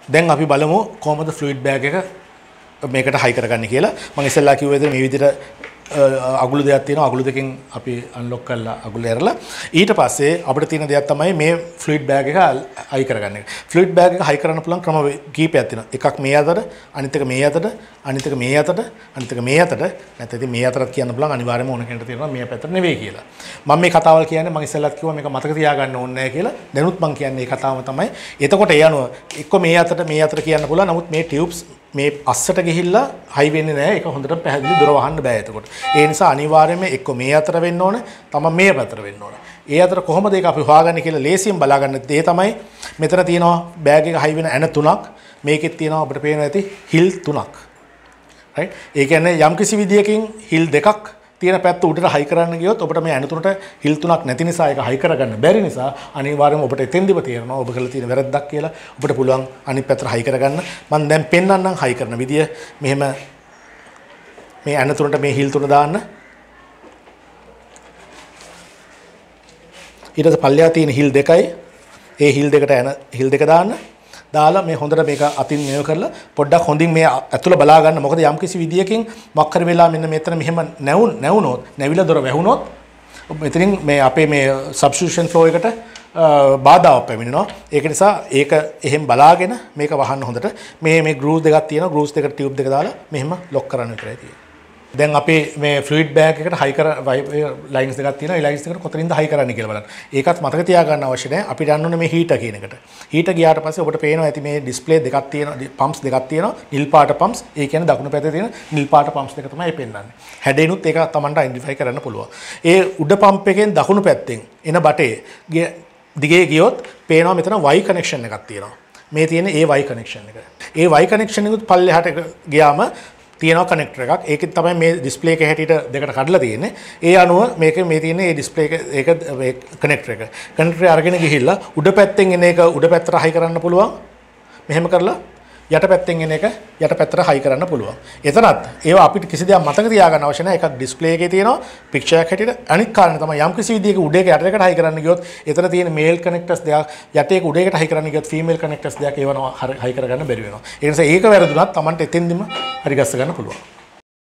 දැන් අපි බලමු කොහොමද ෆ්ලුයිඩ් බෑග් එක මේකට හයි කරගන්නේ කියලා. මම ඉස්සෙල්ලා කිව්වේ මේ විදිහට අගුළු දෙයක් තියෙනවා. අගුළු දෙකෙන් අපි අන්ලොක් කරලා අගුළු ඇරලා ඊට පස්සේ අපිට තියෙන දෙයක් තමයි මේ ෆ්ලුයිඩ් බෑග් එක හයි කරගන්න එක. ෆ්ලුයිඩ් බෑග් එක හයි කරන්න පුළුවන් ක්‍රම කීපයක් තියෙනවා. එකක් මේ අතට, අනිත් එක මේ අතට, අනිත් එක මේ අතට, අනිත් එක මේ අතට. නැත්නම් ඉතින් මේ අතට කියන්න පුළුවන් අනිවාර්යයෙන්ම ඕන කෙනෙක්ට තියෙනවා මේ පැත්තට නෙවෙයි කියලා. මම මේ කතාවල් කියන්නේ මම ඉස්සෙල්ලත් කිව්වා මේක මතක තියාගන්න ඕනේ නැහැ කියලා. දැනුත් මම කියන්නේ මේ කතාවම තමයි. එතකොට ඒ අනුව එක්ක මේ අතට කියන්න පුළුවන්. නමුත් මේ ටියුබ්ස් මේ අස්සට ගිහිල්ලා හයි වෙන්නේ නැහැ. ඒක හොඳට පැහැදිලි දොර වහන්න බෑ එතකොට. ඒ නිසා අනිවාර්යයෙන්ම එක්ක මේ අතර වෙන්න ඕන, තමයි මේ පැත්තට වෙන්න ඕන. ඒ අතර කොහොමද ඒක අපි හොයාගන්නේ කියලා ලේසියෙන් බලාගන්න දේ තමයි මෙතන තියෙනවා බෑග් එක හයි වෙන ඇන තුනක්. මේකෙත් තියෙනවා අපිට පේනවා ඇති හිල් තුනක්. රයිට්? ඒ කියන්නේ යම්කිසි විදියකින් හිල් දෙකක් තියෙන පැත්ත උඩට හයි කරන්න ගියොත් ඔබට මේ ඇන තුනට හිල් තුනක් නැති නිසා ඒක හයි කරගන්න බැරි නිසා අනිවාර්යයෙන්ම ඔබට එතෙන්දිම තේරෙනවා ඔබ කරලා තියෙන වැරද්දක් කියලා. ඔබට පුළුවන් අනිත් පැත්තට හයි කරගන්න. මම දැන් පෙන්නන්නම් හයි කරන විදිය. මෙහෙම මේ ඇන තුනට මේ හිල් තුන දාන්න. ඊට පස්සේ පල්ලෙහා තියෙන හිල් දෙකයි ඒ හිල් දෙකට ඇන හිල් දෙක දාන්න. දාලා මේ හොඳට මේක අතින් මේව කරලා පොඩ්ඩක් හොඳින් මේ ඇතුළ බලා ගන්න. මොකද යම් කිසි විදියකින් මොකක් හරි වෙලා මෙන්න මෙතන මෙහෙම නැවුනොත් නැවිලා දොර වැහුනොත් මෙතනින් මේ අපේ මේ සබ්ස්ටිටියුෂන් ෆ්ලෝ එකට බාධාවක් පැමිණෙනවා. ඒක නිසා ඒක එහෙම බලාගෙන මේක වහන්න හොඳට මේ ගෲස් දෙකක් තියෙනවා. ගෲස් දෙකට ටියුබ් දෙක දාලා මෙහෙම ලොක් කරන්න විතරයි තියෙන්නේ. දැන් අපේ මේ ෆ්ලුයිඩ් බෑග් එකට හයි කර ලයින්ස් දෙකක් තියෙනවා. ඒ ලයින්ස් දෙකට කොතනින්ද හයි කරන්න කියලා බලන්න. ඒකත් මතක තියාගන්න අවශ්‍ය නැහැ. අපිට යන්න ඕනේ මේ හීටර් කියන එකට. හීටර් ගියාට පස්සේ ඔබට පේනවා ඇති මේ ඩිස්ප්ලේ දෙකක් තියෙනවා, පම්ප්ස් දෙකක් තියෙනවා. නිල් පාට පම්ප්ස්. ඒ කියන්නේ දකුණු පැත්තේ තියෙන නිල් පාට පම්ප්ස් දෙක තමයි පෙන්වන්නේ. හැඩේනුත් ඒක Tamanට අයිඩෙන්ටිෆයි කරන්න පුළුවන්. ඒ උඩ පම්ප් එකෙන් දකුණු පැත්තෙන් එන බටේ දිගේ ගියොත් පේනවා මෙතන Y කනෙක්ෂන් එකක් තියෙනවා. මේ තියෙන ඒ Y කනෙක්ෂන් එක. ඒ Y කනෙක්ෂන් එකත් පල්ලෙහාට ගියාම තියෙනවා කනෙක්ටර් එකක්. ඒකෙන් තමයි මේ ඩිස්ප්ලේ එක හැටියට දෙකට කඩලා තියෙන්නේ. ඒ අනුව මේක මේ තියෙන මේ ඩිස්ප්ලේ එක ඒක මේ කනෙක්ටර් එක. කනෙක්ටර් අරගෙන ගිහිල්ලා උඩ පැත්තෙන් එන එක උඩ පැත්තට හයි කරන්න පුළුවන්. මෙහෙම කරලා යට පැත්තෙන් එන එක යට පැත්තට හයි කරන්න පුළුවන්. එතනත් ඒවා අපිට කිසි දෙයක් මතක තියාගන්න අවශ්‍ය නැහැ. එකක් ඩිස්ප්ලේ එකේ තියෙනවා පික්චර් එකක් හැටියට. අනිත් කාරණේ තමයි යම් කිසි විදියක උඩ එක යට එකට හයි කරන්න ගියොත් එතන තියෙන මේල් කනෙක්ටර්ස් දෙකක් යට එක උඩ එකට හයි කරන්න ගියොත් ෆීමේල් කනෙක්ටර්ස් දෙකක් ඒවනවා හයි කරගන්න බැරි වෙනවා. ඒ නිසා ඒක වැරදුනත් Tamanට එතෙන්දිම හරි ගස්ස ගන්න පුළුවන්.